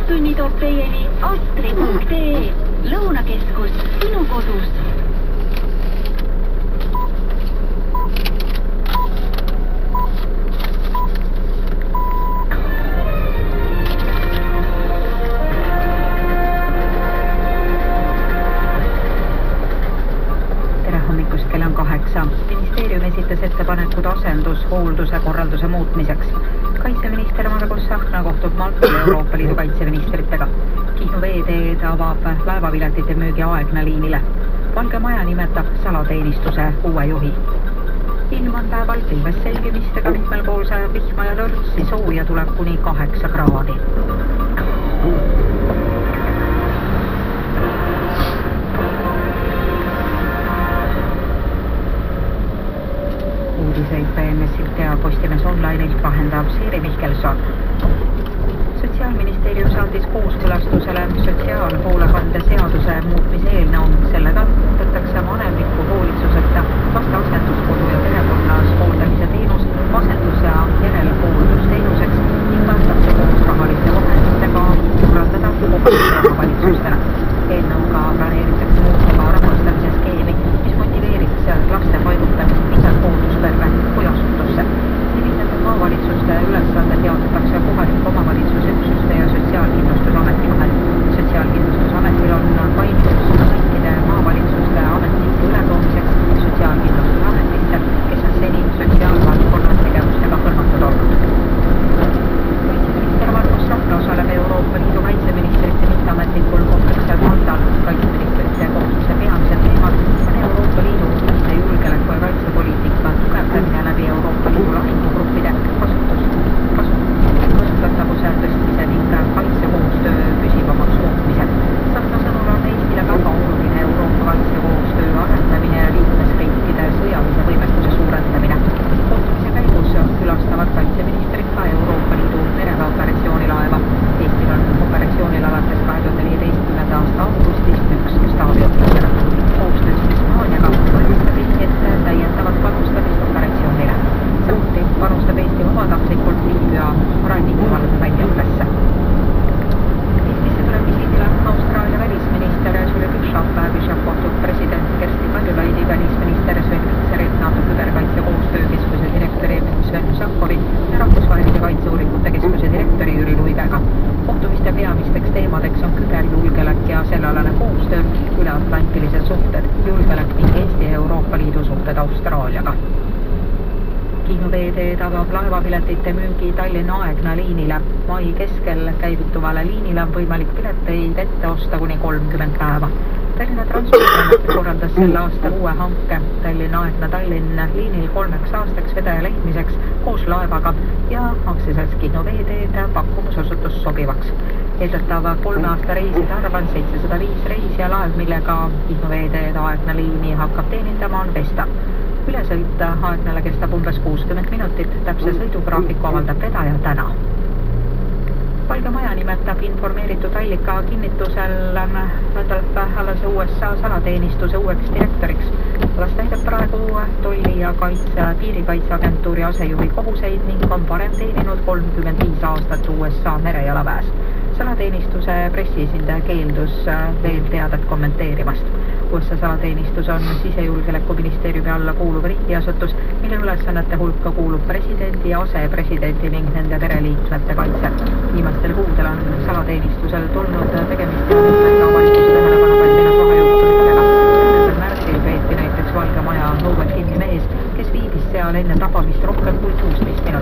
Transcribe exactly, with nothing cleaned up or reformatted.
Lõunatunni toob teieni astri punkt ee. Lõunakeskus sinu kodus. Ministeerium esitas ettepanekud asendushoolduse korralduse muutmiseks. Kaitseminister Margus Tsahkna kohtub Maltal Euroopa Liidu kaitseministritega. Kihnu veeteed avab laevapiletite müügi Aegna liinile. Valge Maja nimetab salateenistuse uue juhi. Ilm on päeval pilves selgimistega, mitmel pool sajab vihma ja lörtsi, sooja tuleb kuni kaheksa kraadi. Uudiseid B N S-ilt ja Postimees Online'ilt vahendab Siiri Mihkelson. Sotsiaalministeerium saatis kooskõlastusele sotsiaalhoolekande seaduse muutmise eelnõu. Sellega muudetakse vanemliku hoolitsuseta laste asenduskodu ja perekonnas hooldamise teenus asendus- ja järelhooldusteenuseks ning antakse koos rahaliste vahenditega korraldada kohalike omavalitsustele. Eelnõuga planeeritakse muuta ka rahastamise skeemi, mis motiveeriks laste paigutamist pisalt hooldusperre või asutusse. Sellised maavalitsuste ülesanded jaotatakse kohaliku omavalitsuse üksuste ja Sotsiaalkindlustusameti vahel. Sotsiaalkindlustusametil on paindus kõikide maavalitsuste ametnike ületoomiseks Sotsiaalkindlustusametisse, kes on seni sotsiaalvaldkonna tegevustega hõlmatud olnud. Kaitseminister Margus Tsahkna osaleb Euroopa Liidu kaitseministrite mitteametlikul kohtumisel Maltal. Kaitseministrite kohtumise peamised teemad on Euroopa Liidu ühtse julgeoleku ja kaitsepoliitika tugevdamine läbi Euroopa Liidu lahingugruppide kasutus, kasutatavuse tõstmise ning kaitsekoostöö püsivamaks muutmise. Tsahkna sõnul on Eestile väga oluline Euroopa kaitsekoostöö arendamine ja liikmesriikide sõjalise võimekuse suurendamine. Kohtumise käigus külastavad kaitseministrid ka Euroopa Liidu mereväeoperatsioonilaeva. Eestil on operatsioonil alates kahe tuhande viieteistkümnenda aasta augustist üks staabiohvitser. Koostöös Hispaaniaga valmistab Eesti ette täiendavat panustamist operatsioonile. Samuti panustab Eesti vabatahtlikult Liibüa rannikuvalve väljaõppesse. Eestisse tuleb visiidile Austraalia välisminister Julie Bishop. Bishop kohtub president Kersti Kaljulaidi, välisminister Sven Mikserit, NATO küberkaitsekoostöökeskuse direktori Sven Šahhovi ja Rahvusvahelise kaitseuuringute keskuse direktori Jüri Luigega. Kohtumiste peamisteks teemadeks on küberjulgeolek ja sellealane koostöö, üleatlantilised suhted, julgeolek ning Eesti ja Euroopa Liidu suhted Austraaliaga. Kihnu veeteed avab laevapiletite müügi Tallinna Aegna liinile. Mai keskel käivituvale liinile on võimalik pileteid ette osta kuni kolmkümmend päeva. Tallinna Transpordiamet korraldas selle aastal uue hanke Tallinna Aegna Tallinna liinil kolmeks aastaks vedaja leidmiseks koos laevaga ja aktsiaselts Kihnu veeteed pakkumus osutus sobivaks. Eeldatav kolme aasta reiside arv on seitsesada viis reisi ja laev, millega Kihnu veeteed Aegna liini hakkab teenindama, on Vesta. Ülesõit Aegnale kestab umbes kuuskümmend minutit, täpse sõidugraafiku avaldab vedaja täna. Valge Maja nimetab informeeritud allika kinnitusel Randolph Allase U S A salateenistuse uueks direktoriks. Allas täidab praegu tolli- ja kaitse piirikaitseagentuuri asejuhi kohuseid ning on varem teeninud kolmkümmend viis aastat U S A merejalaväes. Salateenistuse pressiesindaja keeldus veel teadet kommenteerimast. U S A salateenistus on sisejulgeolekuministeeriumi alla kuuluv riigiasutus, mille ülesannete hulka kuulub presidendi ja asepresidendi ning nende pereliikmete kaitse. Viimastel kuudel on salateenistusel tulnud tegemist ja mõtleta valitsuse tähelepanu pälvinud vahejuhtumitega. Märtsil peeti näiteks Valge Maja õuel kinni mees, kes viibis seal enne tapamist rohkem kui kuusteist minutit.